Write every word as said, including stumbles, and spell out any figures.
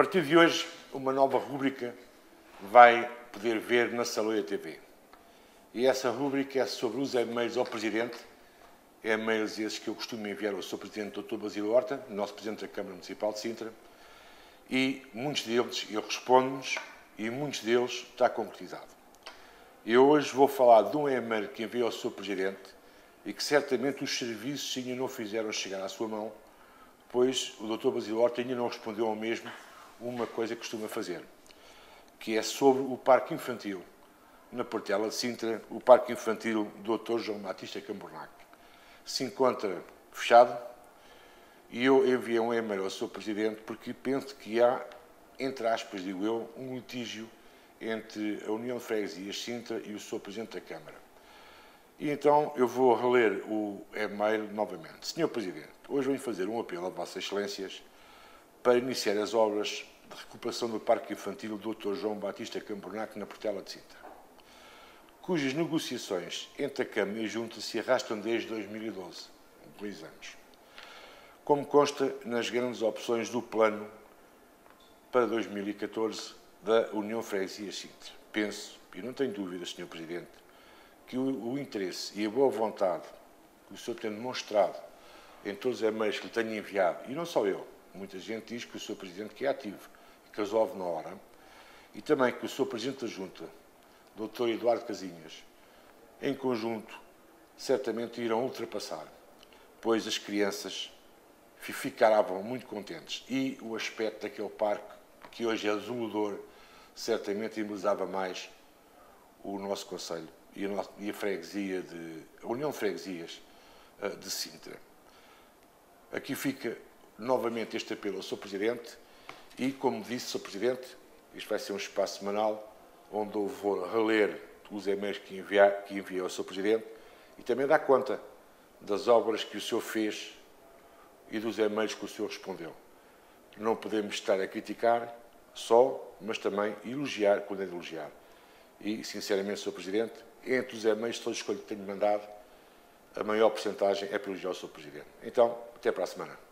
partir de hoje, uma nova rúbrica vai poder ver na Saloia T V. E essa rúbrica é sobre os e-mails ao Presidente, e-mails esses que eu costumo enviar ao senhor Presidente doutor Basílio Horta, nosso Presidente da Câmara Municipal de Sintra, e muitos deles eu respondo-nos e muitos deles está concretizado. Eu hoje vou falar de um e-mail que enviei ao senhor Presidente e que certamente os serviços ainda não fizeram chegar à sua mão, pois o doutor Basílio Horta ainda não respondeu ao mesmo uma coisa que costuma fazer, que é sobre o Parque Infantil na Portela de Sintra, o Parque Infantil doutor João Batista Cambornac. Se encontra fechado e eu enviei um e-mail ao senhor Presidente porque penso que há, entre aspas, digo eu, um litígio entre a União de Freguesias Sintra e o senhor Presidente da Câmara. E então eu vou reler o e-mail novamente. senhor Presidente, hoje venho fazer um apelo a Vossas Excelências para iniciar as obras de recuperação do Parque Infantil doutor João Batista Cambornac na Portela de Sintra, cujas negociações entre a Câmara e a Junta se arrastam desde dois mil e doze, dois anos. Como consta nas grandes opções do plano para dois mil e catorze da União Freguesias Sintra. Penso, e não tenho dúvidas, senhor Presidente, que o, o interesse e a boa vontade que o senhor tem demonstrado em todos os e-mails que lhe tenho enviado, e não só eu, muita gente diz que o senhor Presidente que é ativo e que resolve na hora, e também que o senhor Presidente da Junta, doutor Eduardo Casinhas, em conjunto, certamente irão ultrapassar, pois as crianças ficaram muito contentes e o aspecto daquele parque, que hoje é desolador, certamente embelezava mais o nosso Conselho e a, nossa, e a freguesia de, a União de Freguesias de Sintra. Aqui fica novamente este apelo ao senhor Presidente e, como disse, senhor Presidente, isto vai ser um espaço semanal onde eu vou reler os e-mails que, enviar, que enviei ao senhor Presidente e também dar conta das obras que o senhor fez e dos e-mails que o senhor respondeu. Não podemos estar a criticar só, mas também elogiar quando é de elogiar. E, sinceramente, senhor Presidente, entre os e-mails todos que eu lhe tenho mandado, a maior porcentagem é para elogiar o senhor Presidente. Então, até para a semana.